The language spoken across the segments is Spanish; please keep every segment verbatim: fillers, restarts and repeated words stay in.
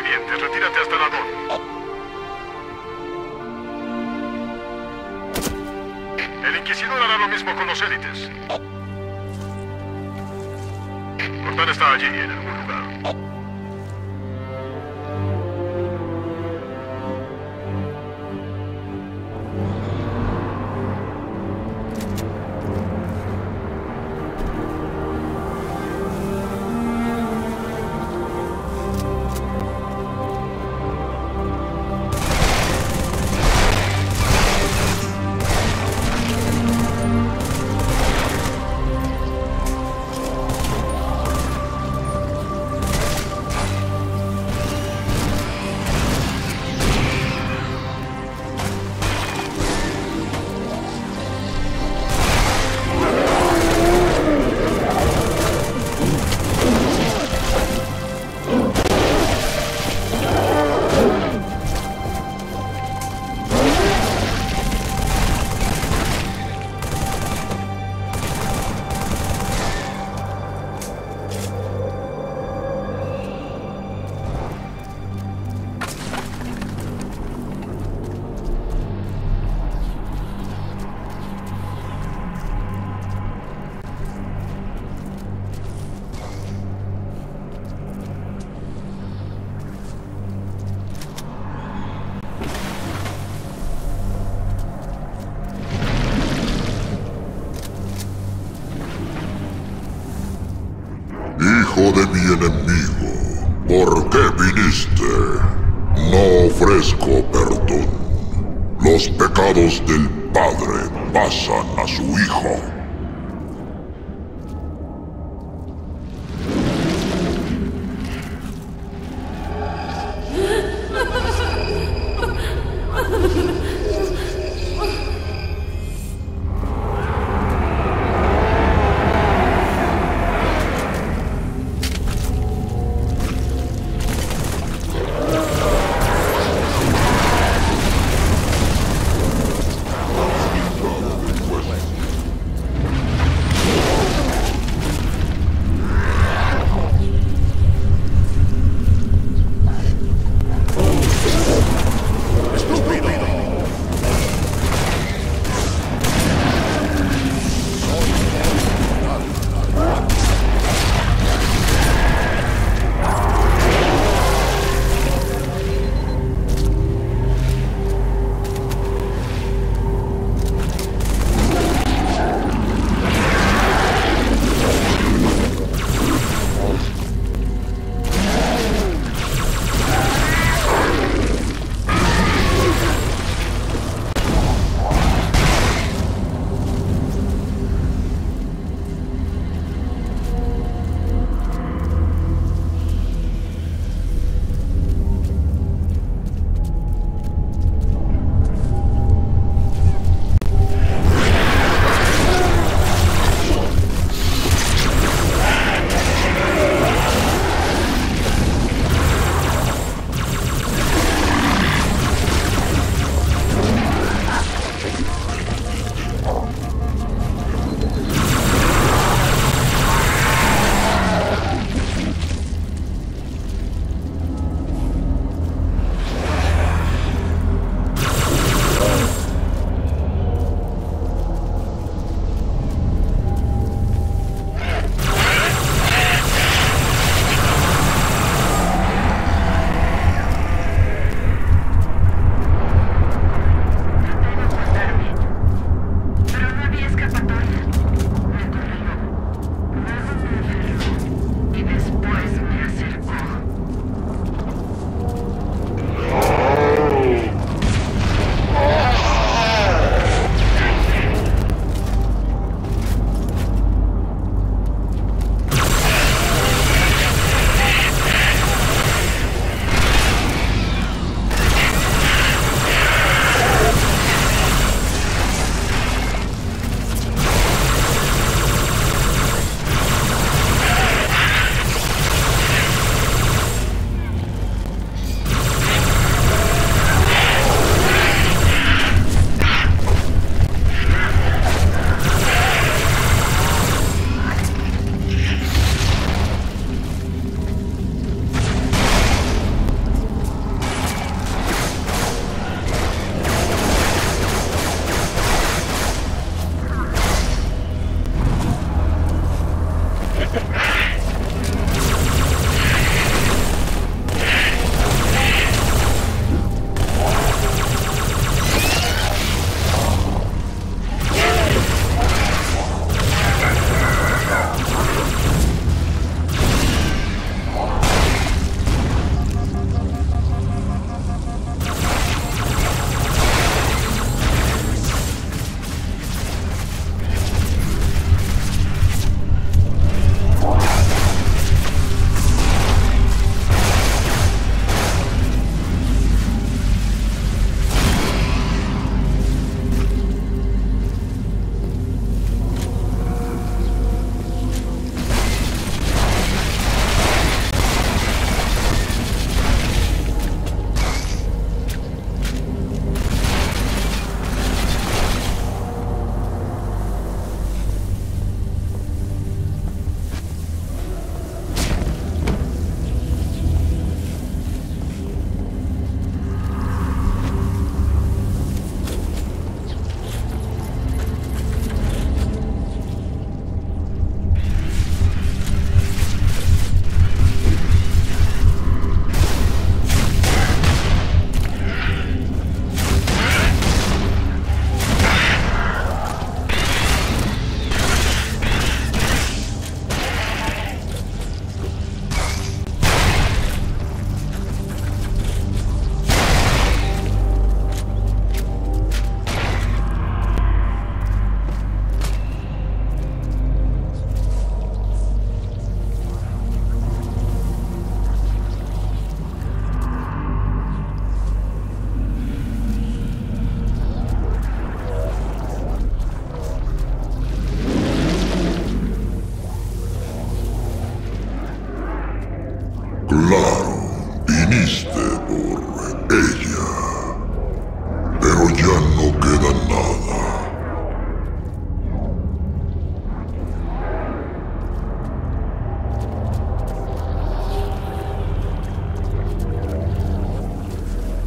pendientes. Retírate hasta la dos. El Inquisidor hará lo mismo con los élites. Cortana está allí, en algún lugar. Hijo de mi enemigo, ¿por qué viniste? No ofrezco perdón. Los pecados del padre pasan a su hijo.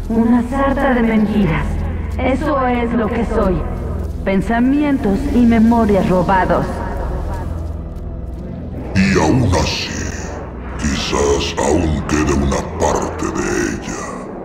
Una sarta de mentiras. Eso es lo que soy. Pensamientos y memorias robados. Y aún así, quizás aún quede una parte de ella.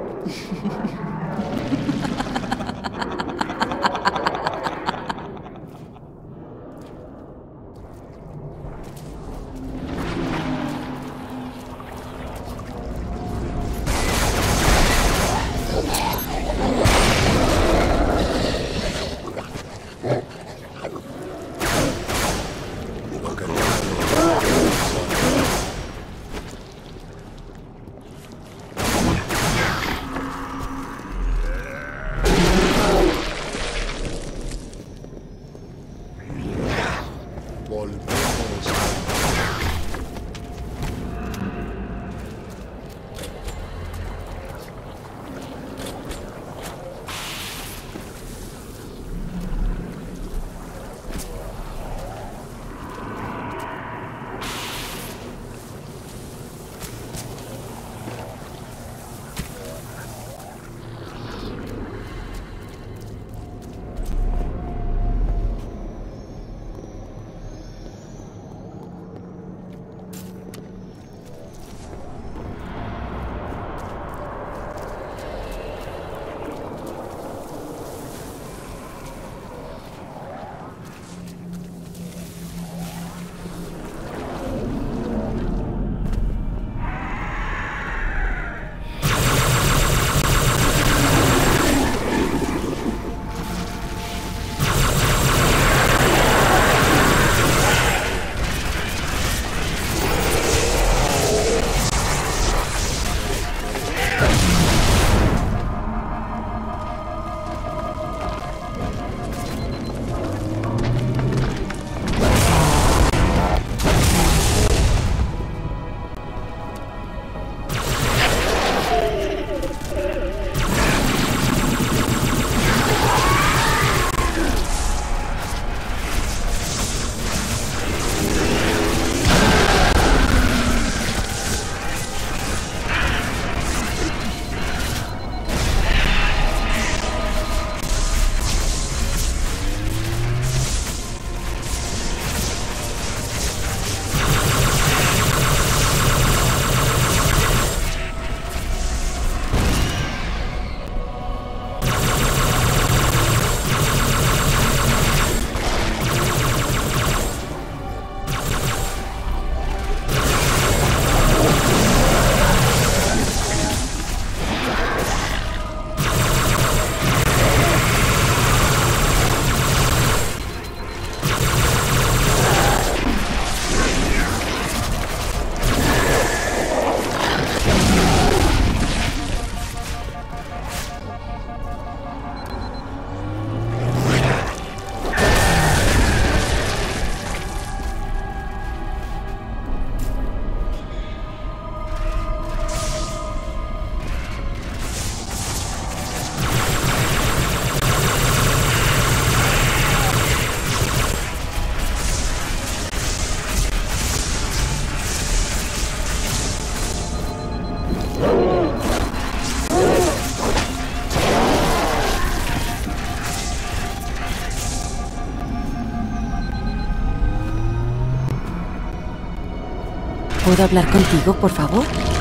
¿Puedo hablar contigo, por favor?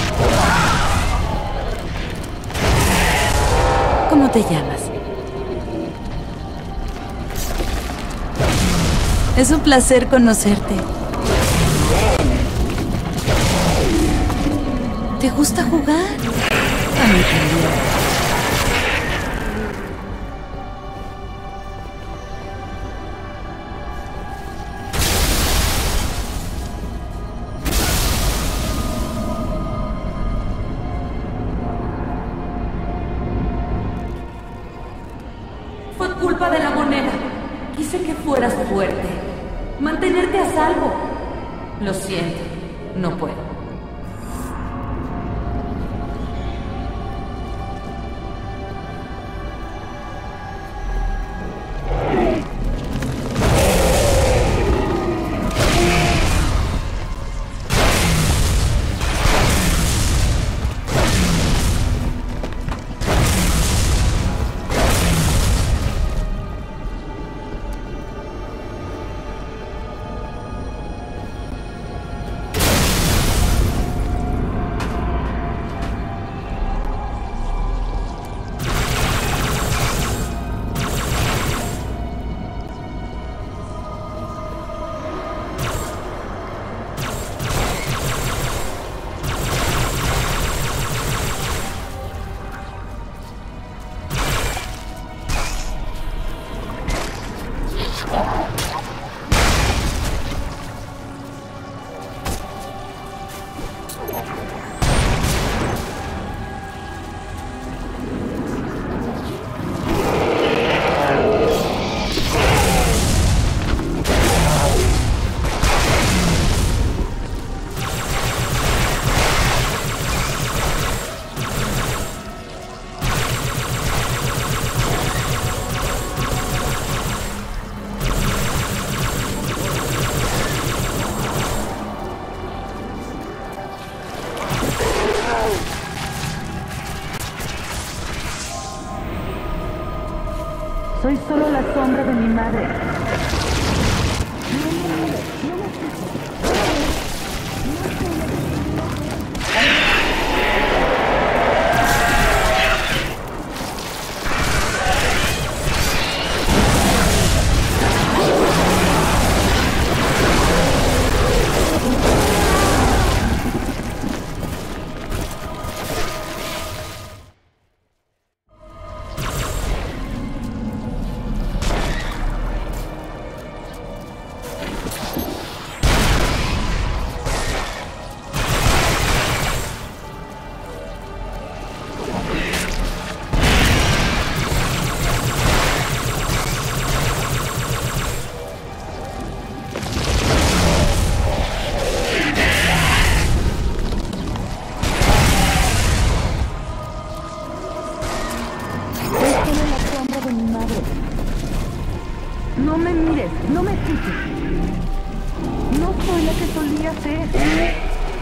¿Cómo te llamas? Es un placer conocerte. ¿Te gusta jugar? A mí también. Fue culpa de la moneda. Quise que fueras fuerte. Mantenerte a salvo. Lo siento, no puedo. Soy solo la sombra de mi madre. No me mires, no me escuches. No soy la que solía ser.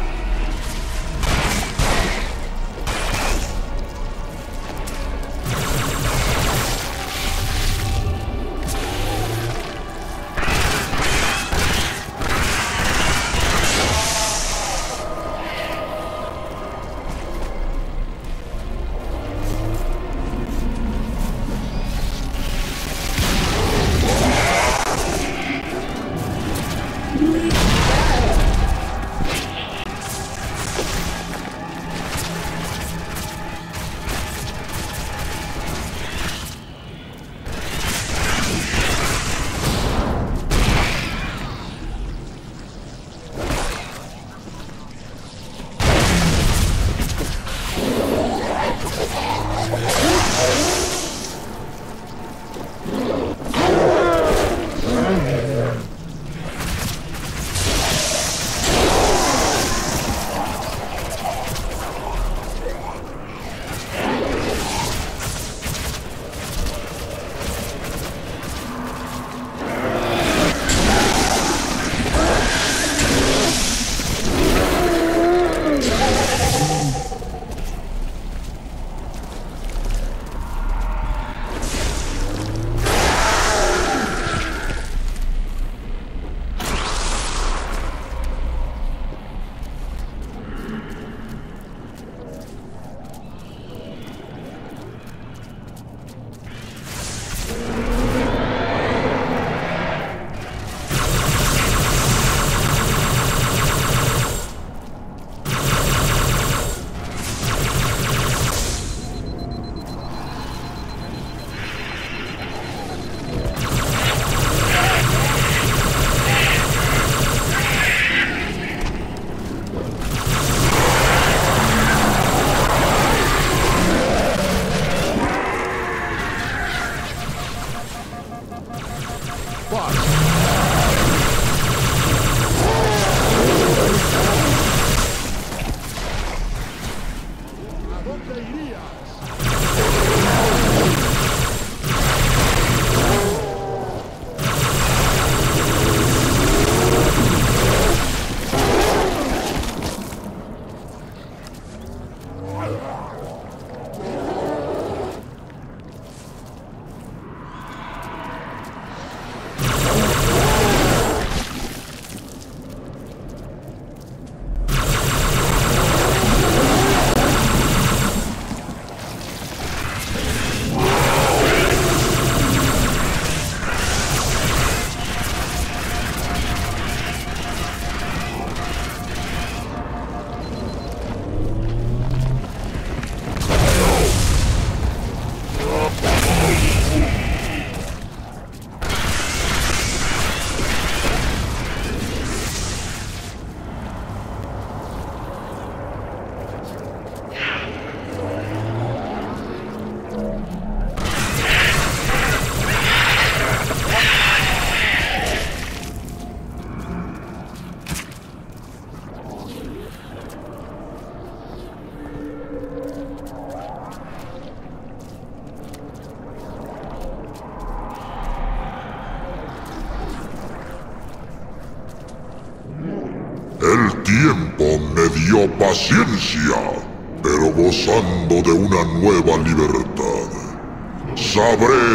El tiempo me dio paciencia, pero gozando de una nueva libertad. Sabré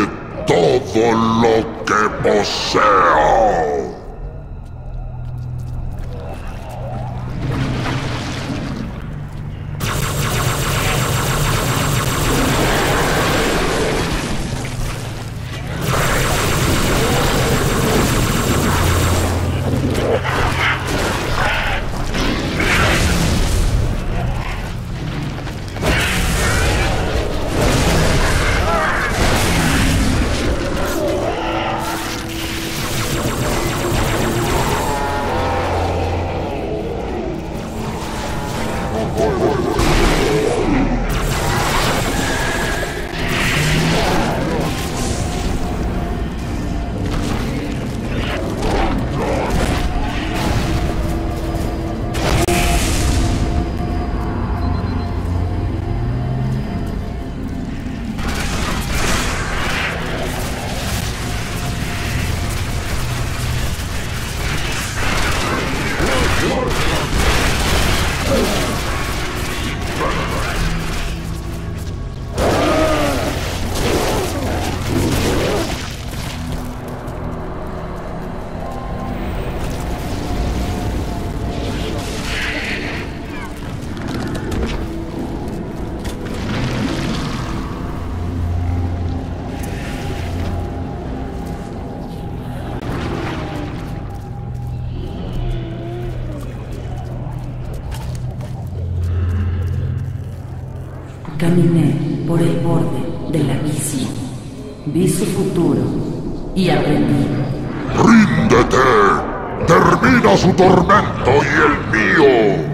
todo lo que poseo. Caminé por el borde del abismo, vi su futuro y aprendí. ¡Ríndete! ¡Termina su tormento y el mío!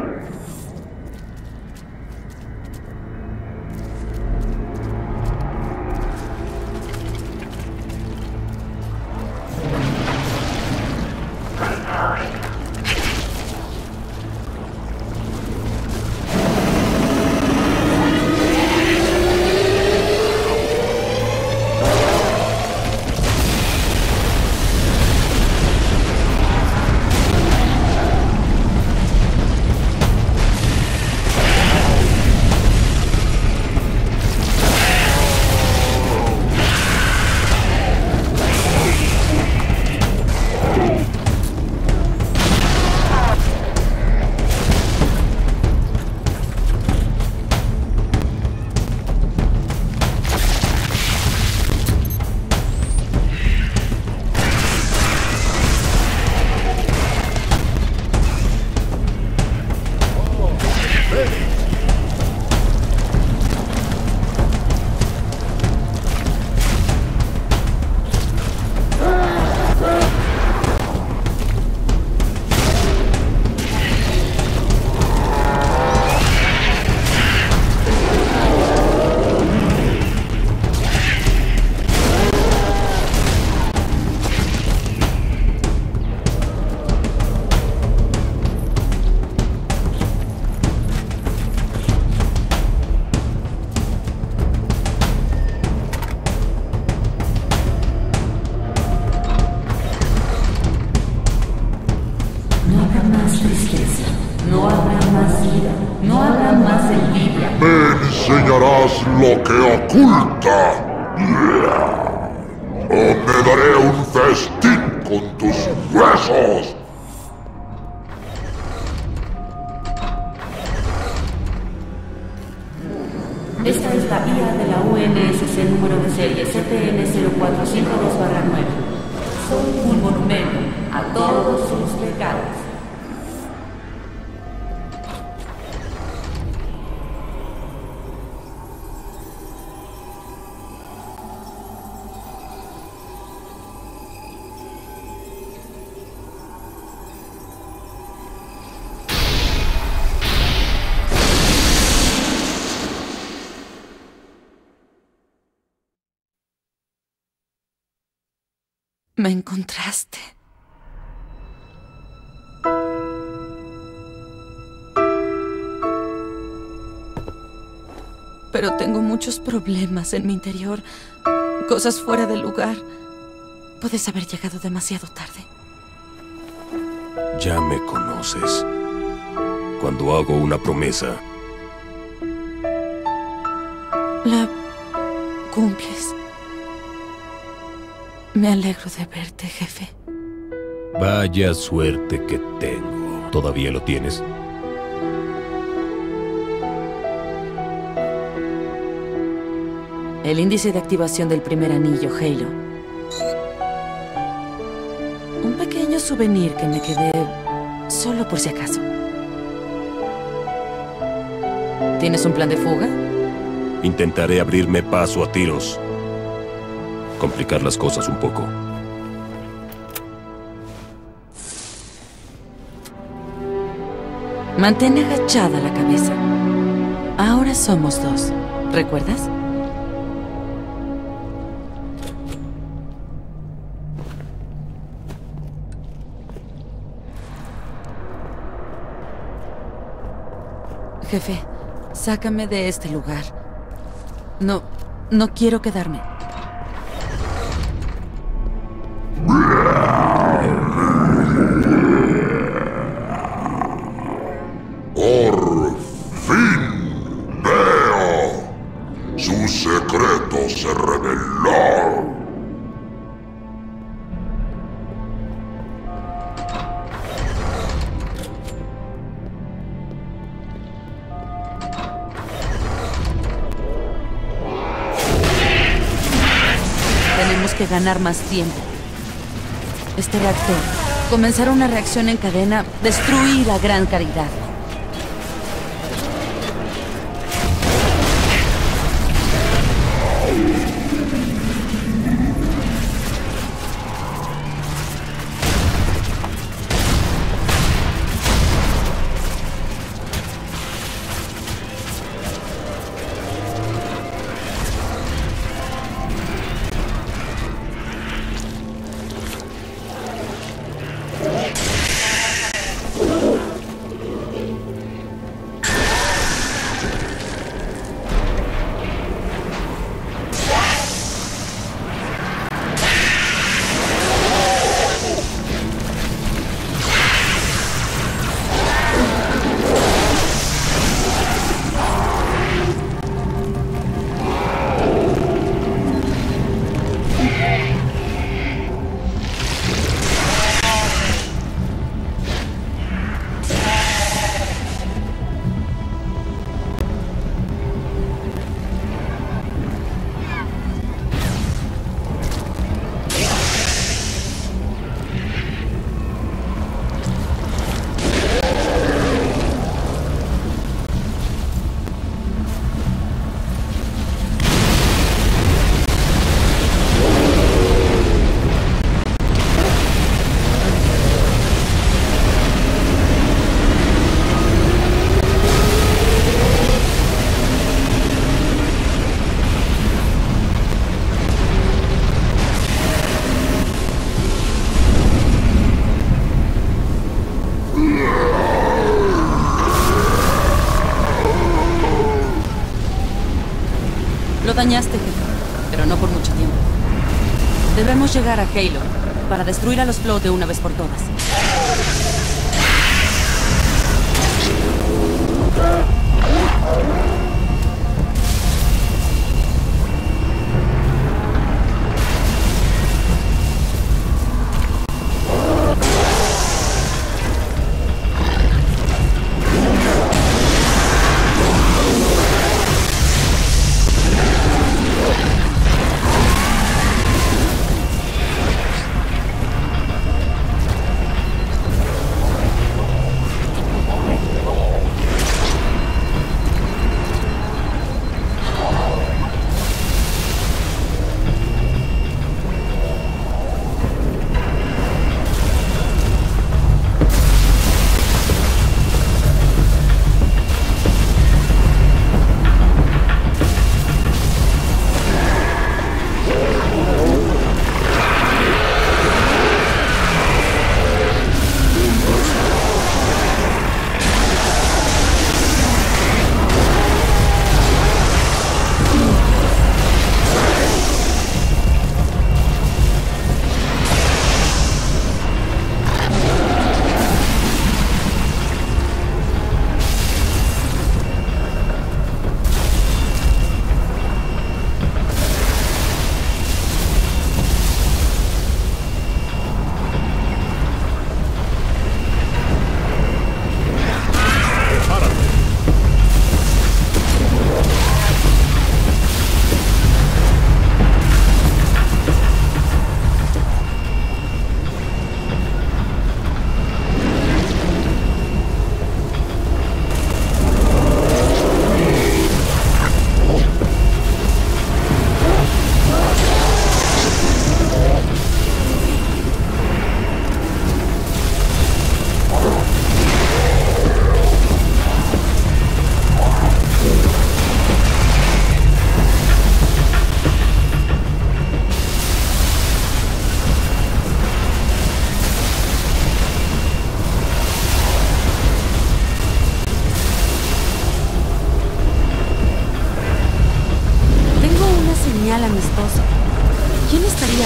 Lo que oculta, o me daré un festín con tus huesos. Esta es la vía de la U N S C número de serie C T N cero cuatro cinco dos nueve. Soy un monumento a todos sus pecados. Me encontraste. Pero tengo muchos problemas en mi interior, cosas fuera de lugar. Puedes haber llegado demasiado tarde. Ya me conoces. Cuando hago una promesa, la cumples. Me alegro de verte, jefe. Vaya suerte que tengo. ¿Todavía lo tienes? El índice de activación del primer anillo, Halo. Un pequeño souvenir que me quedé solo por si acaso. ¿Tienes un plan de fuga? Intentaré abrirme paso a tiros. Complicar las cosas un poco. Mantén agachada la cabeza. Ahora somos dos. ¿Recuerdas? Jefe, sácame de este lugar. No, no quiero quedarme. Por fin veo. Su secreto se reveló. Tenemos que ganar más tiempo. Este reactor. Comenzar una reacción en cadena. Destruir a Gran Caridad. Lo dañaste, jefe, pero no por mucho tiempo. Debemos llegar a Halo para destruir a los Flood de una vez por todas.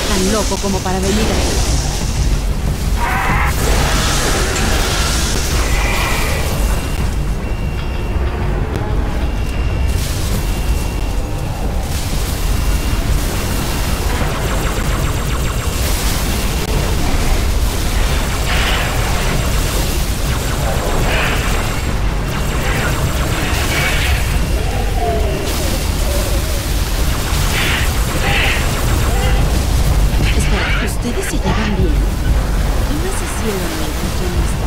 tan loco como para venir aquí. ¿Ustedes se llevan bien? ¿Qué más hicieron mientras yo no estaba?